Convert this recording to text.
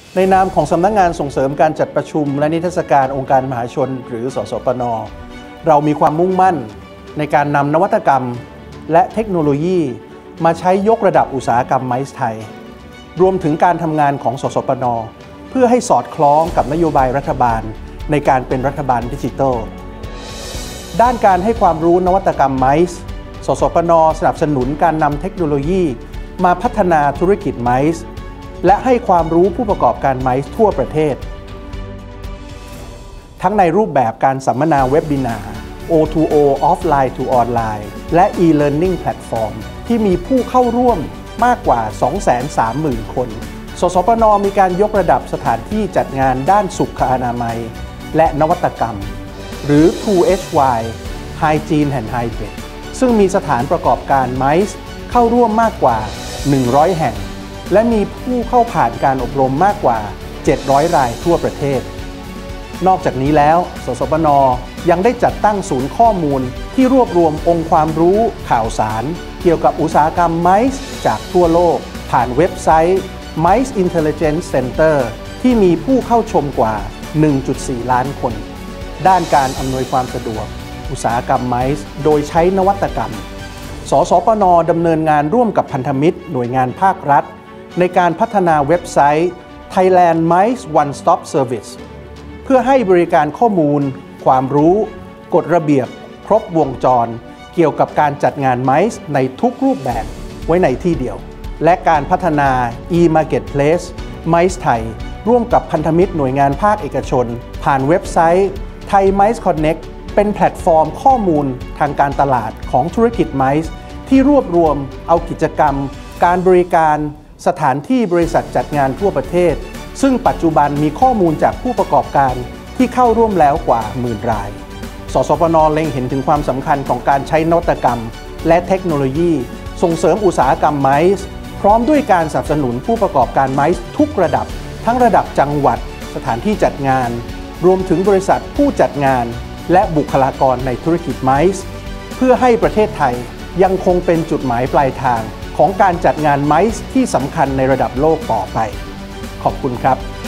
ในนามของสำนักงานส่งเสริมการจัดประชุมและนิทรรศการองค์การมหาชนหรือสสปน.เรามีความมุ่งมั่นในการนำนวัตกรรมและเทคโนโลยีมาใช้ยกระดับอุตสาหกรรมไมซ์ไทยรวมถึงการทำงานของสสปน.เพื่อให้สอดคล้องกับนโยบายรัฐบาลในการเป็นรัฐบาลดิจิทัลด้านการให้ความรู้นวัตกรรมไมซ์สสปน.สนับสนุนการนำเทคโนโลยีมาพัฒนาธุรกิจไมซ์และให้ความรู้ผู้ประกอบการไมซ์ทั่วประเทศทั้งในรูปแบบการสัมมนาเว็บบินาร์ O2O Offline to Online และ e-learning platform ที่มีผู้เข้าร่วมมากกว่า 230,000 คนสสปน.มีการยกระดับสถานที่จัดงานด้านสุขอนามัยและนวัตกรรมหรือ 2HY Hygiene and Hybrid ซึ่งมีสถานประกอบการไมซ์เข้าร่วมมากกว่า 100 แห่งและมีผู้เข้าผ่านการอบรมมากกว่า 700 รายทั่วประเทศนอกจากนี้แล้วสสปน.ยังได้จัดตั้งศูนย์ข้อมูลที่รวบรวมองค์ความรู้ข่าวสารเกี่ยวกับอุตสาหกรรมไมซ์จากทั่วโลกผ่านเว็บไซต์ Mice Intelligence Center ที่มีผู้เข้าชมกว่า 1.4 ล้านคนด้านการอำนวยความสะดวกอุตสาหกรรมไมซ์โดยใช้นวัตกรรมสสปน.ดำเนินงานร่วมกับพันธมิตรหน่วยงานภาครัฐในการพัฒนาเว็บไซต์ Thailand Mice One Stop Service เพื่อให้บริการข้อมูลความรู้กฎระเบียบครบวงจรเกี่ยวกับการจัดงานไมซ์ในทุกรูปแบบไว้ในที่เดียวและการพัฒนา e-marketplace ไมซ์ไทยร่วมกับพันธมิตรหน่วยงานภาคเอกชนผ่านเว็บไซต์ Thai Mice Connect เป็นแพลตฟอร์มข้อมูลทางการตลาดของธุรกิจไมซ์ที่รวบรวมเอากิจกรรมการบริการสถานที่บริษัทจัดงานทั่วประเทศซึ่งปัจจุบันมีข้อมูลจากผู้ประกอบการที่เข้าร่วมแล้วกว่า10,000 รายสสปน.เล็งเห็นถึงความสำคัญของการใช้นวัตกรรมและเทคโนโลยีส่งเสริมอุตสาหกรรมไมซ์พร้อมด้วยการสนับสนุนผู้ประกอบการไมซ์ทุกระดับทั้งระดับจังหวัดสถานที่จัดงานรวมถึงบริษัทผู้จัดงานและบุคลากรในธุรกิจไมซ์เพื่อให้ประเทศไทยยังคงเป็นจุดหมายปลายทางของการจัดงานไมซ์ที่สำคัญในระดับโลกต่อไปขอบคุณครับ